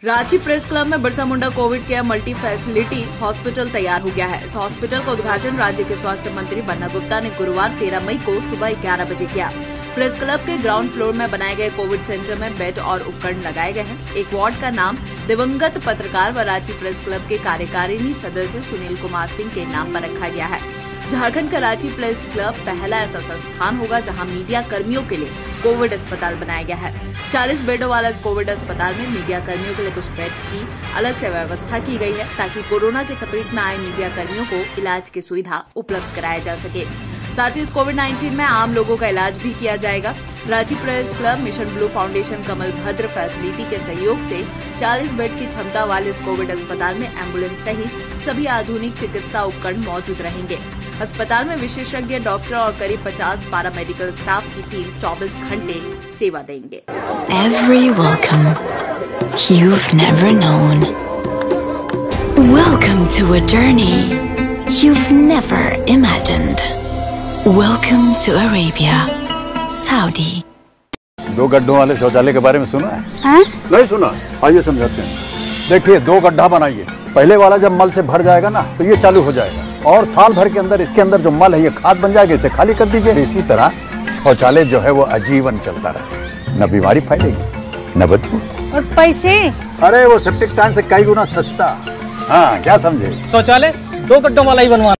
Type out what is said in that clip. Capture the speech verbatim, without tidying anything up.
Ranchi press club में Birsa Munda covid care multi facility hospital तैयार हो गया है। इस हॉस्पिटल का उद्घाटन राज्य के स्वास्थ्य मंत्री बन्ना गुप्ता ने गुरुवार तेरह मई को सुबह ग्यारह बजे किया। प्रेस क्लब के ग्राउंड फ्लोर में बनाए गए कोविड सेंटर में बेड और उपकरण लगाए गए हैं। एक वार्ड का नाम दिवंगत पत्रकार व रांची प्रेस क्लब के कार्यकारिणी सदस्य सुनील कुमार सिंह के नाम पर रखा गया है। झारखंड का रांची प्रेस क्लब पहला ऐसा संस्थान होगा जहां मीडिया कर्मियों के लिए कोविड अस्पताल बनाया गया है। चालीस बेडों वाला इस कोविड अस्पताल में मीडिया कर्मियों के लिए कुछ बेड की अलग से व्यवस्था की गई है ताकि कोरोना के चपेट में आए मीडिया कर्मियों को इलाज की सुविधा उपलब्ध कराया जा सके। साथ ही इस कोविड नाइन्टीन में आम लोगों का इलाज भी किया जाएगा। Ranchi press club mission blue foundation Kamal Bhadra facility के सहयोग से चालीस बेड की क्षमता वाले इस कोविड अस्पताल में एम्बुलेंस सहित सभी आधुनिक चिकित्सा उपकरण मौजूद रहेंगे। अस्पताल में विशेषज्ञ डॉक्टर और करीब पचास पारा मेडिकल स्टाफ की टीम चौबीस घंटे सेवा देंगे। Every welcome you've never known. Welcome to a journey you've never imagined. Welcome to Arabia, Saudi. दो गड्ढों वाले शौचालय के बारे में सुना है? हाँ? नहीं सुना? आइए समझाते हैं। देखिए, दो गड्ढा बनाइए। पहले वाला जब मल से भर जाएगा ना तो ये चालू हो जाएगा और साल भर के अंदर इसके अंदर जो मल है ये खाद बन जाएगा, इसे खाली कर दीजिए। इसी तरह शौचालय जो है वो आजीवन चलता रहे, न बीमारी फैलेगी न बदबू। और पैसे? अरे वो सेप्टिक टैंक से कई गुना सस्ता। हाँ, क्या समझे? शौचालय दो गड्ढों वाला ही बनवाना।